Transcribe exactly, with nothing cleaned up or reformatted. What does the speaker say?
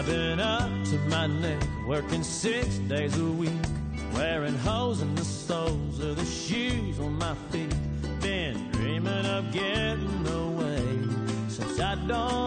I've been up to my neck, working six days a week, wearing holes in the soles of the shoes on my feet. Been dreaming of getting away since I don't